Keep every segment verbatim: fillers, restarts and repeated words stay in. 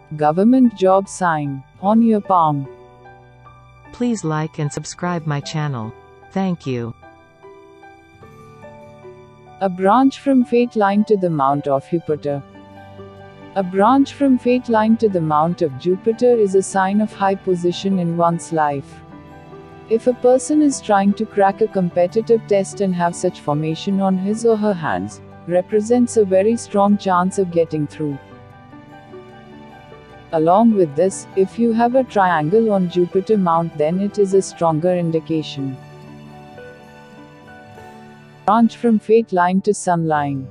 Government job sign on your palm. Please like and subscribe my channel. Thank you. A branch from fate line to the mount of Jupiter. A branch from fate line to the mount of Jupiter is a sign of high position in one's life. If a person is trying to crack a competitive test and have such formation on his or her hands, represents a very strong chance of getting through. Along with this, if you have a triangle on Jupiter mount, then it is a stronger indication. Branch from fate line to sun line.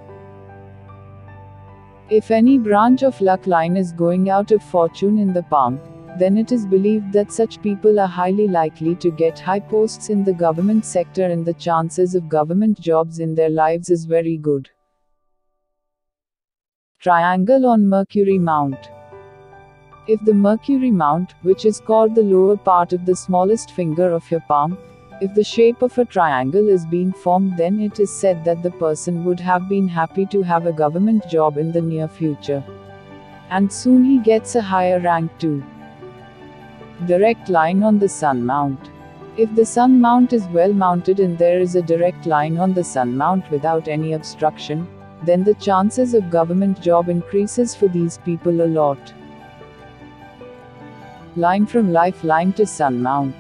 If any branch of luck line is going out of fortune in the palm, then it is believed that such people are highly likely to get high posts in the government sector and the chances of government jobs in their lives is very good. Triangle on Mercury mount. If the Mercury mount, which is called the lower part of the smallest finger of your palm, if the shape of a triangle is being formed, then it is said that the person would have been happy to have a government job in the near future. And soon he gets a higher rank too. Direct line on the sun mount. If the sun mount is well mounted and there is a direct line on the sun mount without any obstruction, then the chances of government job increases for these people a lot. Line from lifeline to sun mount.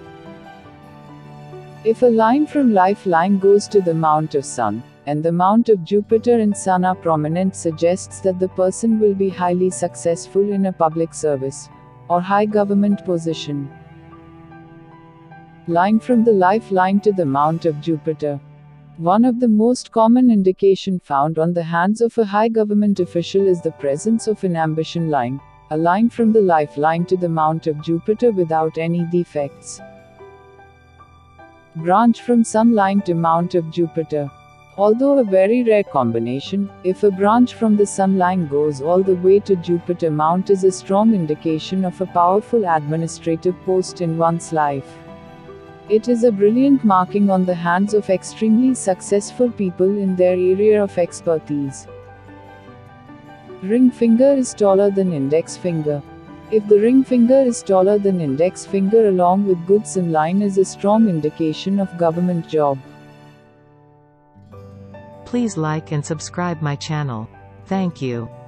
If a line from lifeline goes to the mount of sun, and the mount of Jupiter and sun are prominent, suggests that the person will be highly successful in a public service or high government position. Line from the lifeline to the mount of Jupiter. One of the most common indication found on the hands of a high government official is the presence of an ambition line, a line from the lifeline to the mount of Jupiter without any defects. Branch from sun line to mount of Jupiter. Although a very rare combination, if a branch from the sun line goes all the way to Jupiter mount is a strong indication of a powerful administrative post in one's life. It is a brilliant marking on the hands of extremely successful people in their area of expertise. Ring finger is taller than index finger. If the ring finger is taller than index finger along with good sun line is a strong indication of government job. Please like and subscribe my channel. Thank you.